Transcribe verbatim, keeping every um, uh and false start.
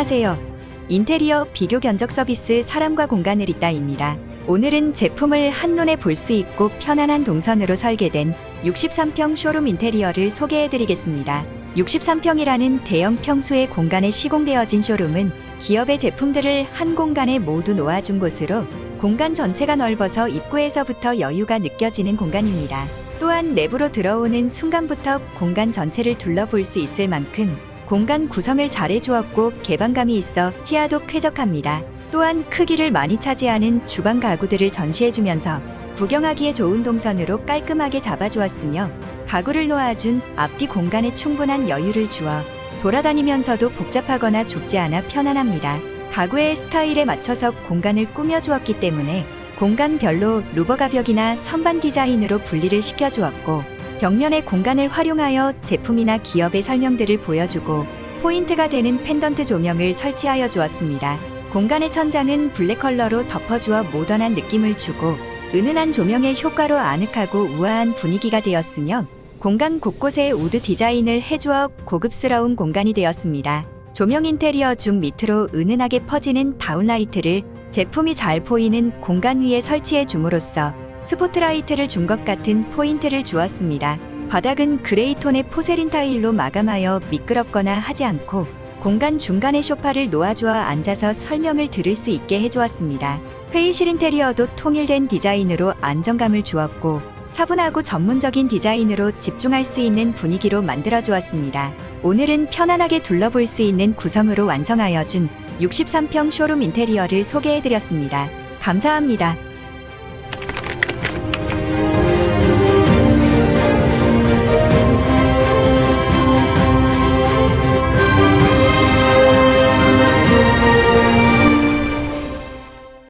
안녕하세요. 인테리어 비교 견적 서비스 사람과 공간을 잇다입니다. 오늘은 제품을 한눈에 볼 수 있고 편안한 동선으로 설계된 육십삼 평 쇼룸 인테리어를 소개해드리겠습니다. 육십삼 평이라는 대형 평수의 공간에 시공되어진 쇼룸은 기업의 제품들을 한 공간에 모두 놓아준 곳으로 공간 전체가 넓어서 입구에서부터 여유가 느껴지는 공간입니다. 또한 내부로 들어오는 순간부터 공간 전체를 둘러볼 수 있을 만큼 공간 구성을 잘해주었고 개방감이 있어 시야도 쾌적합니다. 또한 크기를 많이 차지하는 주방 가구들을 전시해주면서 구경하기에 좋은 동선으로 깔끔하게 잡아주었으며 가구를 놓아준 앞뒤 공간에 충분한 여유를 주어 돌아다니면서도 복잡하거나 좁지 않아 편안합니다. 가구의 스타일에 맞춰서 공간을 꾸며주었기 때문에 공간별로 루버 가벽이나 선반 디자인으로 분리를 시켜주었고 벽면의 공간을 활용하여 제품이나 기업의 설명들을 보여주고 포인트가 되는 펜던트 조명을 설치하여 주었습니다. 공간의 천장은 블랙 컬러로 덮어주어 모던한 느낌을 주고 은은한 조명의 효과로 아늑하고 우아한 분위기가 되었으며 공간 곳곳에 우드 디자인을 해주어 고급스러운 공간이 되었습니다. 조명 인테리어 중 밑으로 은은하게 퍼지는 다운라이트를 제품이 잘 보이는 공간 위에 설치해 줌으로써 스포트라이트를 준 것 같은 포인트를 주었습니다. 바닥은 그레이 톤의 포세린 타일로 마감하여 미끄럽거나 하지 않고 공간 중간에 소파를 놓아주어 앉아서 설명을 들을 수 있게 해주었습니다. 회의실 인테리어도 통일된 디자인으로 안정감을 주었고 차분하고 전문적인 디자인으로 집중할 수 있는 분위기로 만들어주었습니다. 오늘은 편안하게 둘러볼 수 있는 구성으로 완성하여 준 육십삼 평 쇼룸 인테리어를 소개해드렸습니다. 감사합니다.